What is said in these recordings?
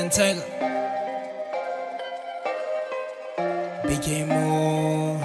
Tiger. BK Moon.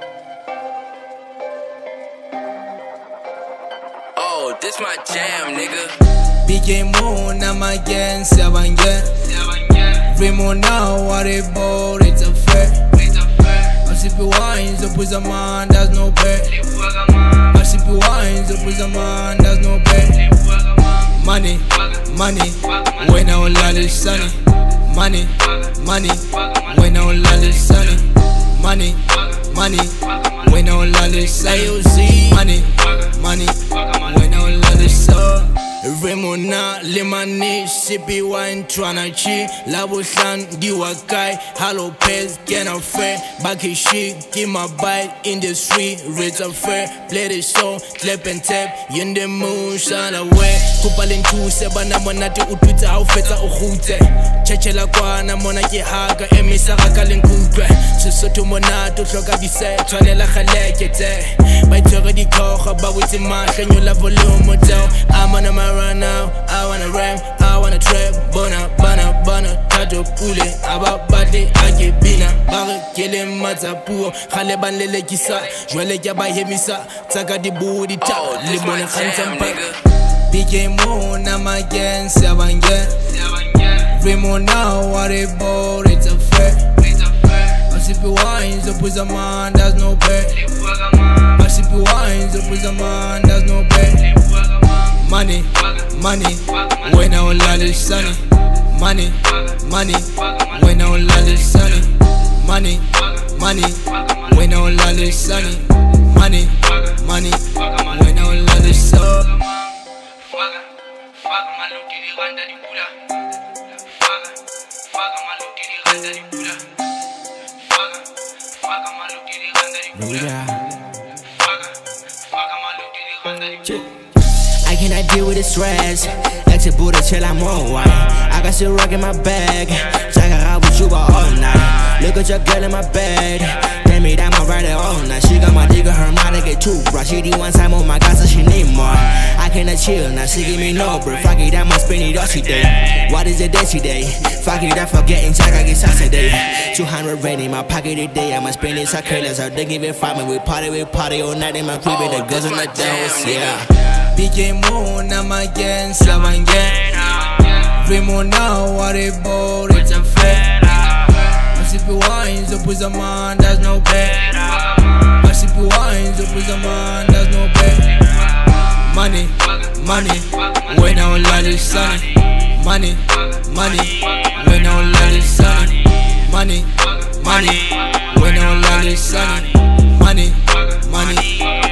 Oh, this my jam, nigga. BK Moon, I'm again, Sabangan. Remo now, what a ball, it's a fair. I sip wines, up with a man, there's no bed. I sip wines, up with a man, there's no bed. Money, money, when I will let it sunny. Money, money, when I will let it sunny. Money, money, when I will let it sunny. Money, money, when I will let it sunny. Remo na lemani sippy wine tryna cheat. Labo shan diwa kai hello pez get a fair backy shit give my bite in the street rates are fair play the song clap and tap in the moon shine away kupalin two sebana monate utwitsa au fetsa o gutse chechela kwana mona ke haka emisa ga ka lenkukwe sesotho monato hloka di se tshwanela galeke tse ba itshwere di khoga ba botse mahlenyo la volume tao amana right now, I wanna rap, I wanna trap, bana, tato pule, ababate, ake bina, bare, kele matapuo, khale ban lele kisa, jwale kya ba hemisa, tsaka di budi tao, libone khantam pa. BK Moon, I'm again, Sabangan. Remo now, what a ball, it's a fair. I sip wines, up with a man, there's no bed. I sip wines, up with a man, there's no bed. Money, money, when I will let it sunny. Money, money, when I will let it sunny. Money, money, when I will let it sunny. Money, money, when I will let it sunny. I cannot deal with the stress. Exit Buddha till I'm on wine. I got shit rock in my bag. Check out with you all night. Look at your girl in my bed. Damn it, I'm a rider all night. She got my digger, her mind to get toothbrush. She did one time on my gas, so she need more. I cannot chill, now she give me no break. Fuck it, I must spend it all today. What is the day today? Fuck it, I forgetting check, I get Saturday. 200 rent in my pocket today. I must spend it, so careless. I don't give a fuck, man. We party all night in my crib. And the girls on the dance, yeah. BK Moon, I'm again, Sabangan. Remo now, what a ball, it's a fair. I sip wines, up with a man, there's no bed. I sip wines, up with a man, there's no bed. Money, money, when I will let it sunny. Money, money, when I will let it sunny. Money, money, when I will let it sunny. Money, money.